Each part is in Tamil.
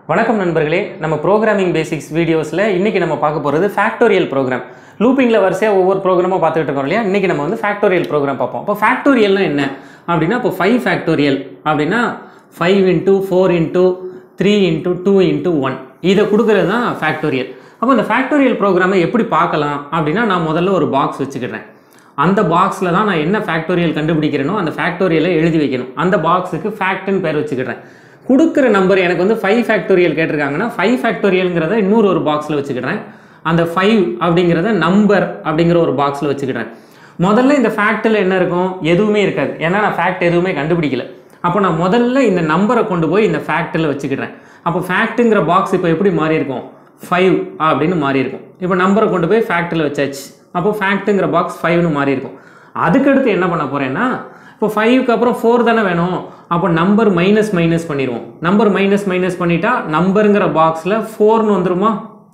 வணக்கம் நண்பர்களே, நம்ம ப்ரோக்ராமிங் பேசிக்ஸ் வீடியோஸில் இன்றைக்கி நம்ம பார்க்க போகிறது ஃபேக்டோரியல் ப்ரோக்ராம். லூப்பிங்கில் வரிசையாக ஒவ்வொரு ப்ரோக்ராமாக பார்த்துட்டு இருக்கோம் இல்லையா. இன்றைக்கி நம்ம வந்து ஃபேக்டோரியல் ப்ரோக்ராம் பார்ப்போம். அப்போ ஃபேக்டோரியல்னா என்ன அப்படின்னா, இப்போ 5 ஃபேக்டோரியல் அப்படின்னா 5 × 4 × 3 × 2 × 1 இதை கொடுக்குறது தான் ஃபேக்டோரியல். அப்போ இந்த ஃபேக்டோரியல் ப்ரோக்ராமை எப்படி பார்க்கலாம் அப்படின்னா, நான் முதல்ல ஒரு பாக்ஸ் வச்சுக்கிறேன். அந்த பாக்ஸில் தான் நான் என்ன ஃபேக்டோரியல் கண்டுபிடிக்கிறேனோ அந்த ஃபேக்டோரியலை எழுதி வைக்கணும். அந்த பாக்ஸுக்கு ஃபேக்ட்னு பேர் வச்சுக்கிறேன். கொடுக்குற நம்பர் எனக்கு வந்து 5 ஃபேக்டோரியல் கேட்டிருக்காங்கன்னா 5 ஃபேக்டோரியல்ங்கிறத இன்னொரு பாக்ஸில் வச்சுக்கிறேன். அந்த 5 அப்படிங்கிறத நம்பர் அப்படிங்கிற ஒரு பாக்ஸில் வச்சுக்கிறேன். முதல்ல இந்த ஃபேக்டில் என்ன இருக்கும்? எதுவுமே இருக்காது. ஏன்னா நான் ஃபேக்ட் எதுவுமே கண்டுபிடிக்கல. அப்போ நான் முதல்ல இந்த நம்பரை கொண்டு போய் இந்த ஃபேக்டில் வச்சுக்கிறேன். அப்போ ஃபேக்ட்டுங்கிற பாக்ஸ் இப்போ எப்படி மாறி இருக்கும்? 5 அப்படின்னு மாறி இருக்கும். இப்போ நம்பரை கொண்டு போய் ஃபேக்டில் வச்சாச்சு. அப்போ ஃபேக்ட்டுங்கிற பாக்ஸ் 5ன்னு மாறி இருக்கும். அதுக்கடுத்து என்ன பண்ண போகிறேன்னா, இப்போ 5க்கு அப்புறம் 4 தானே வேணும். அப்போ நம்பர் மைனஸ் பண்ணிடுவோம். நம்பர் மைனஸ் பண்ணிட்டா நம்பருங்கிற பாக்ஸில் 4ன்னு வந்துருமா?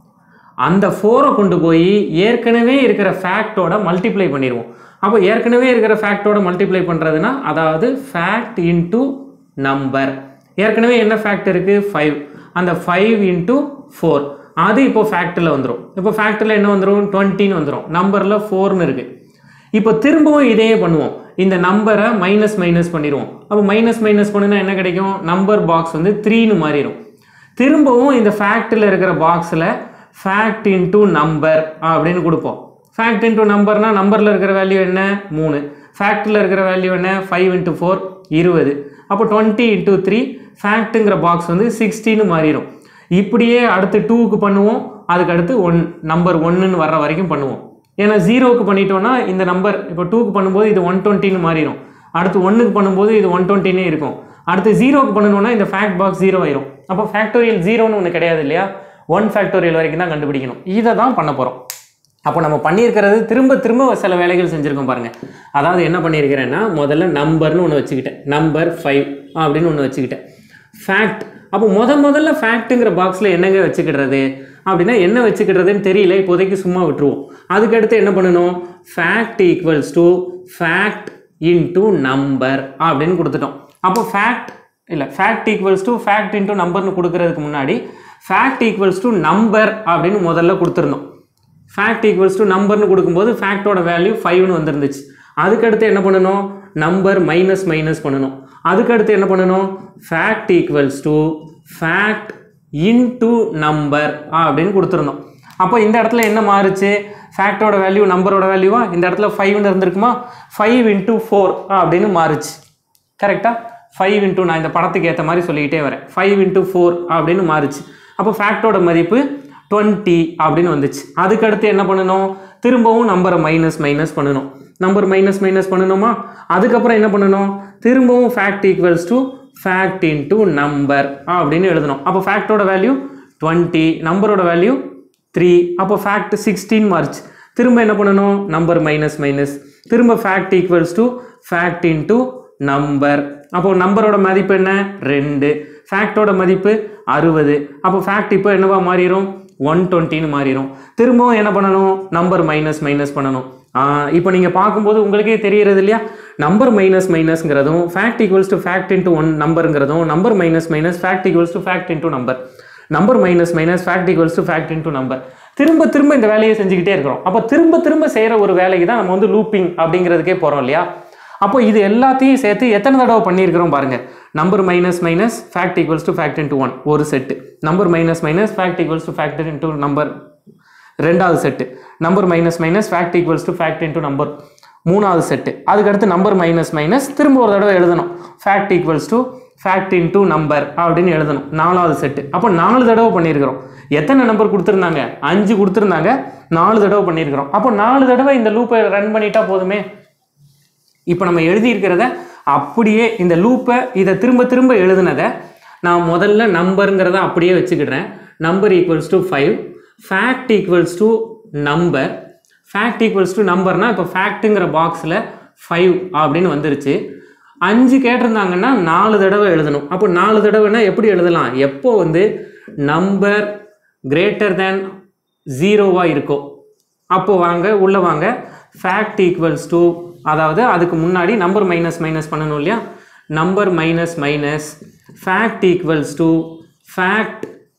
அந்த 4ஐ கொண்டு போய் ஏற்கனவே இருக்கிற ஃபேக்டோட மல்டிப்ளை பண்ணிடுவோம். அப்போ ஏற்கனவே இருக்கிற ஃபேக்டோட மல்டிப்ளை பண்ணுறதுனா, அதாவது ஃபேக்ட் இன்ட்டு நம்பர். ஏற்கனவே என்ன ஃபேக்ட் இருக்குது? 5. அந்த 5 × 4 அது இப்போ ஃபேக்டில் வந்துடும். இப்போ ஃபேக்டில் என்ன வந்துடும்? 20ன்னு வந்துடும். நம்பரில் 4ன்னு இருக்குது. இப்போ திரும்பவும் இதே பண்ணுவோம். இந்த நம்பரை மைனஸ் பண்ணிடுவோம். அப்போ மைனஸ் பண்ணுனா என்ன கிடைக்கும்? நம்பர் பாக்ஸ் வந்து 3ன்னு மாறிடும். திரும்பவும் இந்த ஃபேக்டில் இருக்கிற பாக்ஸில் ஃபேக்ட் இன்ட்டு நம்பர் அப்படின்னு கொடுப்போம். ஃபேக்ட் இன்ட்டு நம்பர்னா நம்பரில் இருக்கிற வேல்யூ என்ன? 3. ஃபேக்டில் இருக்கிற வேல்யூ என்ன? 5 × 4 20. அப்போ 20 × 3 ஃபேக்ட்டுங்கிற பாக்ஸ் வந்து 60ன்னு மாறிடும். இப்படியே அடுத்து 2க்கு பண்ணுவோம். அதுக்கு அடுத்து நம்பர் 1ன்னு வர்ற வரைக்கும் பண்ணுவோம். ஏன்னா 0க்கு பண்ணிட்டோன்னா இந்த நம்பர் இப்போ 2க்கு பண்ணும்போது இது 120ன்னு மாறிடும். அடுத்து 1க்கு பண்ணும்போது இது 120னே இருக்கும். அடுத்து 0க்கு பண்ணணும்னா இந்த ஃபேக்ட் பாக்ஸ் 0 ஆயிரும். அப்போ ஃபேக்டோரியல் 0ன்னு ஒன்று கிடையாது இல்லையா. 1 ஃபேக்டோரியல் வரைக்கும் தான் கண்டுபிடிக்கணும். இதை தான் பண்ண போகிறோம். அப்போ நம்ம பண்ணியிருக்கிறது திரும்ப சில வேலைகள் செஞ்சுருக்கோம் பாருங்கள். அதாவது என்ன பண்ணியிருக்கிறேன்னா, முதல்ல நம்பர்னு ஒன்று வச்சுக்கிட்டேன். நம்பர் 5 அப்படின்னு ஒன்று வச்சுக்கிட்டேன். ஃபேக்ட். அப்போ முதல்ல ஃபேக்ட்டுங்கிற பாக்ஸில் என்னங்க வச்சுக்கிடுறது அப்படின்னா, என்ன வச்சுக்கிடுறதுன்னு தெரியல. இப்போதைக்கு சும்மா விட்டுருவோம். அதுக்கடுத்து என்ன பண்ணணும்? Fact equals to fact into number அப்படின்னு கொடுத்துட்டோம். அப்போ fact equals to fact into நம்பர்னு கொடுக்கறதுக்கு முன்னாடி ஃபேக்ட் ஈக்குவல்ஸ் டு நம்பர் அப்படின்னு முதல்ல கொடுத்துருந்தோம். ஃபேக்ட் ஈக்குவல்ஸ் டு நம்பர்னு கொடுக்கும்போது ஃபேக்டோட வேல்யூ 5ன்னு வந்துருந்துச்சு. அதுக்கடுத்து என்ன பண்ணணும்? நம்பர் மைனஸ் பண்ணணும். அதுக்கடுத்து என்ன பண்ணணும்? Fact equals to fact into number அப்படின்னு கொடுத்துருந்தோம். அப்போ இந்த இடத்துல என்ன மாறுச்சு? ஃபேக்டோட வேல்யூ நம்பரோட வேல்யூவா இந்த இடத்துல 5ன்னு இருந்திருக்குமா? 5 × 4 அப்படின்னு மாறுச்சு. கரெக்டாக 5 × நான் இந்த படத்துக்கு ஏற்ற மாதிரி சொல்லிக்கிட்டே வரேன். 5 × 4 அப்படின்னு மாறுச்சு. அப்போ ஃபேக்டோட மதிப்பு 20 அப்படின்னு வந்துச்சு. அதுக்கடுத்து என்ன பண்ணணும்? திரும்பவும் நம்பரை மைனஸ் பண்ணணும். நம்பர் மைனஸ் பண்ணணுமா? அதுக்கப்புறம் என்ன பண்ணணும்? திரும்பவும் fact equals to fact into number அப்படின்னு எழுதணும். அப்போ ஃபேக்டோட வேல்யூ 20, நம்பரோட வேல்யூ 3. அப்போ ஃபேக்ட் 16 மார்ச். திரும்ப என்ன பண்ணணும்? நம்பர் மைனஸ் திரும்ப fact equals to fact into number. அப்போ நம்பரோட மதிப்பு என்ன? 2. ஃபேக்டோட மதிப்பு 60. அப்போ ஃபேக்ட் இப்போ என்னவா மாறிடும்? 120ன்னு மாறிடும். திரும்பவும் என்ன பண்ணணும்? நம்பர் மைனஸ் பண்ணணும். இப்போ நீங்கள் பார்க்கும்போது உங்களுக்கே தெரிகிறது இல்லையா. நம்பர் மைனஸ்ங்கிறதும் fact equals to fact into 1 நம்பருங்கிறதும் number minus fact equals to fact into number. Number minus fact equals to fact into number. திரும்ப இந்த வேலையை செஞ்சுக்கிட்டே இருக்கிறோம். அப்போ திரும்ப செய்கிற ஒரு வேலைக்கு தான் நம்ம வந்து லூப்பிங் அப்படிங்கிறதுக்கே போகிறோம் இல்லையா. அப்போ இது எல்லாத்தையும் சேர்த்து எத்தனை தடவை பண்ணியிருக்கிறோம் பாருங்கள். Number minus fact equals to fact into 1 ஒரு set. Number minus fact equals to fact into number ரெண்டாவது set. Number minus fact equals to fact into number மூணாவது செட்டு. அதுக்கடுத்து நம்பர் மைனஸ் திரும்ப ஒரு தடவை எழுதணும். Fact equals to fact into number அப்படின்னு எழுதணும். 4வது செட்டு. அப்போ 4 தடவை பண்ணியிருக்கிறோம். எத்தனை நம்பர் கொடுத்துருந்தாங்க? 5 கொடுத்துருந்தாங்க. 4 தடவை பண்ணியிருக்கிறோம். அப்போ 4 தடவை இந்த லூப்பை ரன் பண்ணிட்டா போதுமே. இப்போ நம்ம எழுதியிருக்கிறத அப்படியே இந்த லூப்பை இதை திரும்ப எழுதுனதை நான் முதல்ல நம்பருங்கிறத அப்படியே வச்சுக்கிடுறேன். Number equals to 5, fact equals to number. Fact equals to நம்பர்னா இப்போ ஃபேக்ட்டுங்கிற பாக்ஸில் 5 அப்படின்னு வந்துருச்சு. 5 கேட்டிருந்தாங்கன்னா 4 தடவை எழுதணும். அப்போ 4 தடவைனா எப்படி எழுதலாம்? எப்போ வந்து நம்பர் கிரேட்டர் தேன் 0வாக இருக்கோ அப்போ உள்ளே வாங்க. ஃபேக்ட் ஈக்குவல்ஸ் டு, அதாவது அதுக்கு முன்னாடி நம்பர் மைனஸ் பண்ணணும் இல்லையா. Number minus fact equals to fact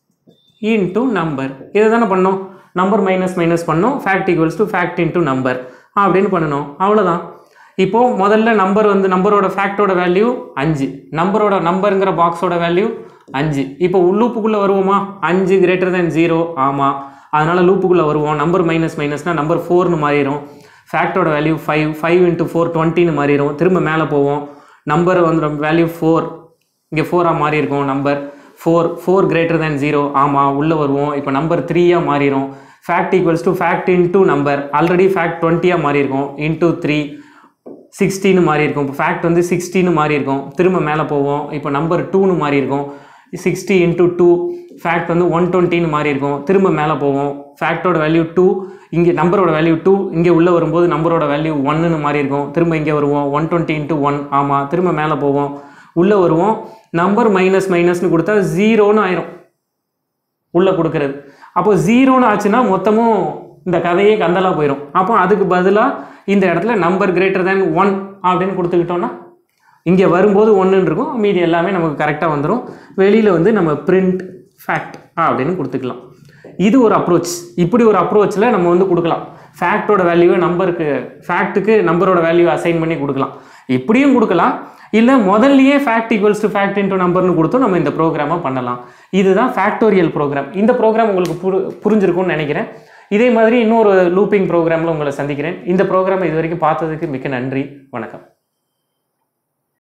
into number. இதை தானே பண்ணோம், நம்பர் மைனஸ் மைனஸ் பண்ணோம், fact equals to fact into number அப்படின்னு பண்ணணும். அவ்வளோதான். இப்போது முதல்ல நம்பர் வந்து நம்பரோட ஃபேக்டோட வேல்யூ 5, நம்பருங்கிற பாக்ஸோட வேல்யூ 5. இப்போ லூப்புக்குள்ளே வருவோமா, 5 greater than 0, ஆமாம். அதனால் லூப்புக்குள்ளே வருவோம். நம்பர் மைனஸ் மைனஸ்னால் நம்பர் 4னு மாறிடும். ஃபேக்டோட வேல்யூ 5, 5 × 4 20ன்னு மாறிடும். திரும்ப மேலே போவோம். நம்பர் வந்து வேல்யூ 4, இங்கே 4ஆக மாறி இருக்கும். நம்பர் 4 greater than 0, ஆமாம். உள்ளே வருவோம். இப்போ நம்பர் 3ஆக மாறிடும். Fact equals to fact into number, already fact 20ஆக மாறி இருக்கும். இன்ட்டு 3 16ன்னு மாறி இருக்கும். இப்போ ஃபேக்ட் வந்து 60ன்னு மாறி இருக்கும். திரும்ப மேலே போவோம். இப்போ நம்பர் 2ன்னு மாறி இருக்கும். 60 × 2 ஃபேக்ட் வந்து 120ன்னு மாறி இருக்கும். திரும்ப மேலே போவோம். ஃபேக்டோட வேல்யூ 2, இங்கே நம்பரோட வேல்யூ 2, இங்கே உள்ளே வரும்போது நம்பரோட வேல்யூ 1ன்னு மாறி இருக்கும். திரும்ப இங்கே வருவோம். 120 × 1, ஆமாம். திரும்ப மேலே போவோம். உள்ளே வருவோம். நம்பர் மைனஸ் மைனஸ்னு கொடுத்தா 0ன்னு ஆயிரும் உள்ளே கொடுக்குறது. அப்போ 0ன்னு ஆச்சுன்னா மொத்தமும் இந்த கதையே கந்தலாக போயிடும். அப்போ அதுக்கு பதிலாக இந்த இடத்துல நம்பர் greater than 1 அப்படின்னு கொடுத்துக்கிட்டோன்னா இங்கே வரும்போது 1ன்னு இருக்கும். மீதி எல்லாமே நமக்கு கரெக்டாக வந்துடும். வெளியில் வந்து நம்ம பிரிண்ட் ஃபேக்ட் அப்படின்னு கொடுத்துக்கலாம். இது ஒரு அப்ரோச். இப்படி ஒரு அப்ரோச்சில் நம்ம வந்து கொடுக்கலாம். ஃபேக்டோட வேல்யூவை நம்பருக்கு, ஃபேக்ட்டுக்கு நம்பரோட வேல்யூ அசைன் பண்ணி கொடுக்கலாம். இப்படியும் கொடுக்கலாம். இல்லை முதல்லையே fact equals to fact into நம்பர்னு கொடுத்தோம் நம்ம இந்த ப்ரோக்ராமை பண்ணலாம். இதுதான் ஃபேக்டோரியல் ப்ரோக்ராம். இந்த ப்ரோக்ராம் உங்களுக்கு புரிஞ்சிருக்கும்னு நினைக்கிறேன். இதே மாதிரி இன்னொரு லூப்பிங் ப்ரோக்ராமில் உங்களை சந்திக்கிறேன். இந்த ப்ரோக்ராமை இது வரைக்கும் பார்த்ததுக்கு மிக்க நன்றி. வணக்கம்.